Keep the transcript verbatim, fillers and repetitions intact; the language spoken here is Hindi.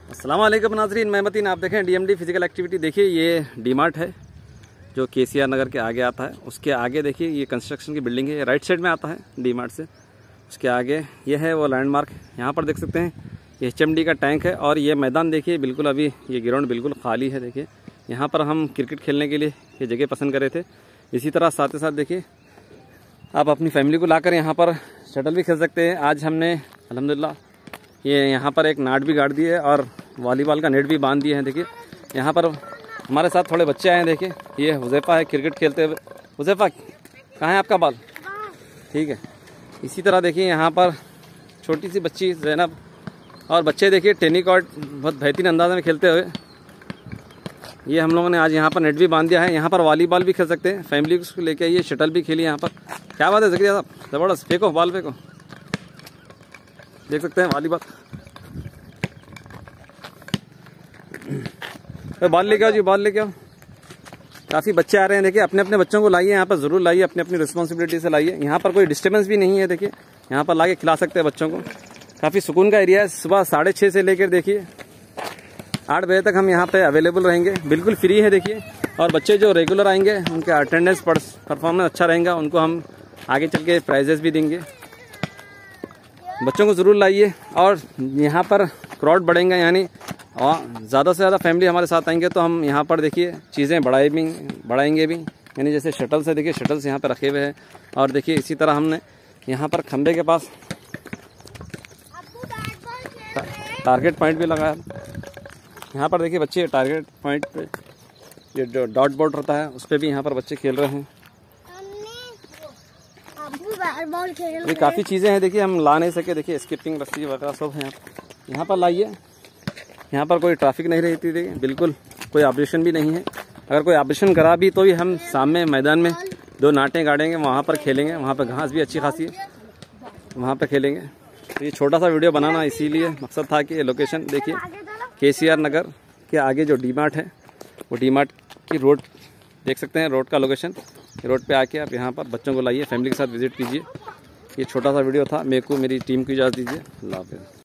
अस्सलाम वालेकुम नाज़रीन, मैं मतीन। आप देखें डीएमडी फिजिकल एक्टिविटी। देखिए ये डीमार्ट है जो केसीआर नगर के आगे आता है। उसके आगे देखिए ये कंस्ट्रक्शन की बिल्डिंग है, राइट साइड में आता है डीमार्ट से। उसके आगे ये है वो लैंडमार्क, यहाँ पर देख सकते हैं ये एचएमडी का टैंक है। और ये मैदान देखिए बिल्कुल अभी ये ग्राउंड बिल्कुल खाली है। देखिए यहाँ पर हम क्रिकेट खेलने के लिए ये जगह पसंद करे थे। इसी तरह साथ ही साथ देखिए आप अपनी फैमिली को लाकर यहाँ पर शटल भी खेल सकते हैं। आज हमने अल्हम्दुलिल्लाह ये यहाँ पर एक नाट भी गाड़ दी है और वॉलीबॉल का नेट भी बांध दिए हैं। देखिए यहाँ पर हमारे साथ थोड़े बच्चे आए हैं। देखिए ये हुज़ैफ़ा है क्रिकेट खेलते हुए। हुज़ैफ़ा कहाँ है आपका बॉल? ठीक है। इसी तरह देखिए यहाँ पर छोटी सी बच्ची ज़ैनब और बच्चे देखिए टेनिस कोर्ट बहुत बेहतरीन अंदाज में खेलते हुए। ये हम लोगों ने आज यहाँ पर नेट भी बांध दिया है। यहाँ पर वॉलीबॉल भी खेल सकते हैं, फैमिली को लेके आइए, शटल भी खेलिए यहाँ पर। क्या बात है ज़करिया साहब, ज़बरदस्त। फेंको बॉल, फेंको। देख सकते हैं वॉलीबॉल। बॉल लेके आओ जी, बॉल लेके आओ। काफ़ी बच्चे आ रहे हैं। देखिए अपने अपने बच्चों को लाइए यहाँ पर, ज़रूर लाइए, अपनी अपनी रिस्पॉन्सिबिलिटी से लाइए। यहाँ पर कोई डिस्टर्बेंस भी नहीं है। देखिए यहाँ पर लाके खिला सकते हैं बच्चों को। काफ़ी सुकून का एरिया है। सुबह साढ़े छः से लेकर देखिए आठ बजे तक हम यहाँ पे अवेलेबल रहेंगे, बिल्कुल फ्री है। देखिए और बच्चे जो रेगुलर आएंगे उनके अटेंडेंस परफॉर्मेंस अच्छा रहेगा, उनको हम आगे चल के प्राइजेस भी देंगे। बच्चों को ज़रूर लाइए। और यहाँ पर क्राउड बढ़ेंगे, यानी और ज़्यादा से ज़्यादा फैमिली हमारे साथ आएंगे तो हम यहाँ पर देखिए चीज़ें बढ़ाए भी बढ़ाएंगे भी। यानी जैसे शटल्स है, देखिए शटल्स यहाँ पर रखे हुए हैं। और देखिए इसी तरह हमने यहाँ पर खंबे के पास टारगेट पॉइंट भी लगाया। यहाँ पर देखिए बच्चे टारगेट पॉइंट पे ये जो डॉट बोर्ड रहता है उस पर भी यहाँ पर बच्चे खेल रहे हैं। ये काफ़ी चीज़ें हैं। देखिए हम ला नहीं सके। देखिए स्किपिंग रस्सी वगैरह सब है यहाँ पर। लाइए, यहाँ पर कोई ट्रैफिक नहीं रहती। देखिए बिल्कुल कोई ऑपरेशन भी नहीं है। अगर कोई ऑपरेशन करा भी तो भी हम सामने मैदान में दो नाटें गाड़ेंगे, वहाँ पर खेलेंगे। वहाँ पर घास भी अच्छी खासी है, वहाँ पर खेलेंगे। तो ये छोटा सा वीडियो बनाना इसीलिए मकसद था कि ये लोकेशन देखिए केसीआर नगर के आगे जो डीमार्ट है वो डीमार्ट की रोड देख सकते हैं। रोड का लोकेशन, रोड पे आके आप यहाँ पर बच्चों को लाइए, फैमिली के साथ विजिट कीजिए। ये छोटा सा वीडियो था। मेरे को मेरी टीम की इजाज़त दीजिए। अल्लाह हाफ़िज़।